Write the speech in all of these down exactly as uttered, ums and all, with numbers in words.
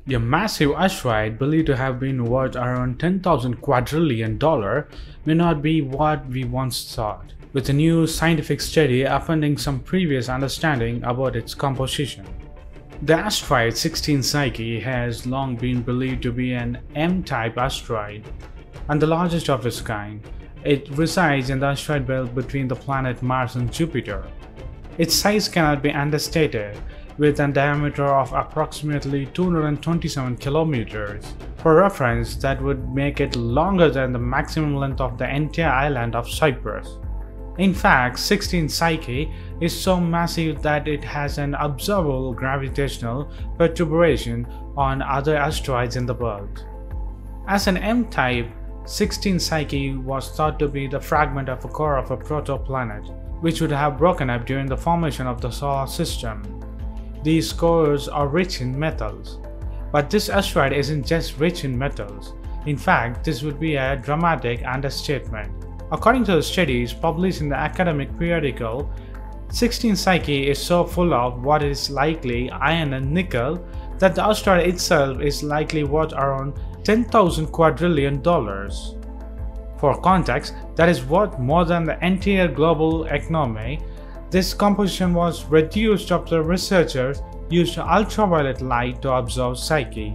A massive asteroid believed to have been worth around ten thousand quadrillion dollars may not be what we once thought, with a new scientific study upending some previous understanding about its composition. The asteroid sixteen Psyche has long been believed to be an M-type asteroid and the largest of its kind. It resides in the asteroid belt between the planet Mars and Jupiter. Its size cannot be understated, with a diameter of approximately two hundred twenty-seven kilometers. For reference, that would make it longer than the maximum length of the entire island of Cyprus. In fact, sixteen Psyche is so massive that it has an observable gravitational perturbation on other asteroids in the world. As an M-type, sixteen Psyche was thought to be the fragment of a core of a protoplanet, which would have broken up during the formation of the solar system. These cores are rich in metals. But this asteroid isn't just rich in metals. In fact, this would be a dramatic understatement. According to the studies published in the academic periodical, sixteen Psyche is so full of what is likely iron and nickel that the asteroid itself is likely worth around ten thousand quadrillion dollars. For context, that is worth more than the entire global economy. This composition was reduced after researchers used ultraviolet light to observe Psyche.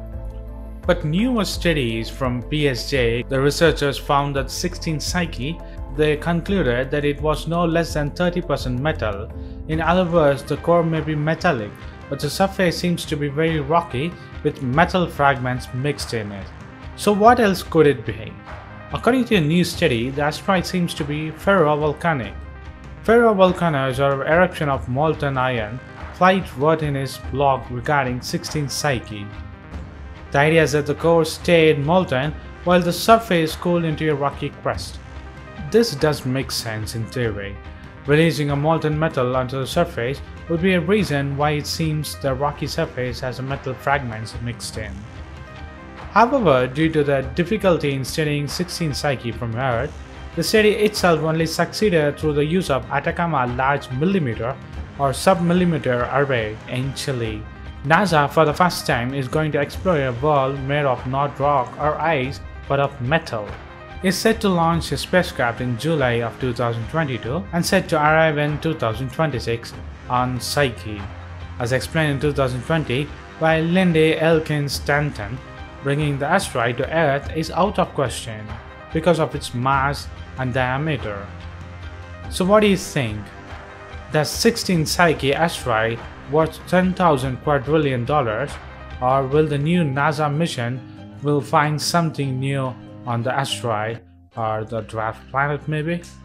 But newer studies from P S J, the researchers found that sixteen Psyche, they concluded that it was no less than thirty percent metal. In other words, the core may be metallic, but the surface seems to be very rocky with metal fragments mixed in it. So what else could it be? According to a new study, the asteroid seems to be ferrovolcanic. Ferrovolcanoes are eruption of molten iron. Flight Vertin's blog regarding sixteen Psyche. The idea is that the core stayed molten while the surface cooled into a rocky crust. This does make sense in theory. Releasing a molten metal onto the surface would be a reason why it seems the rocky surface has metal fragments mixed in. However, due to the difficulty in studying sixteen Psyche from Earth, the study itself only succeeded through the use of Atacama Large Millimeter or Submillimeter Array in Chile. NASA for the first time is going to explore a world made of not rock or ice but of metal. It's set to launch a spacecraft in July of two thousand twenty-two and set to arrive in two thousand twenty-six on Psyche. As explained in two thousand twenty by Lindy Elkins Stanton, bringing the asteroid to Earth is out of question because of its mass and diameter. So what do you think? Does sixteen Psyche asteroid worth ten thousand quadrillion dollars, or will the new NASA mission will find something new on the asteroid or the dwarf planet maybe?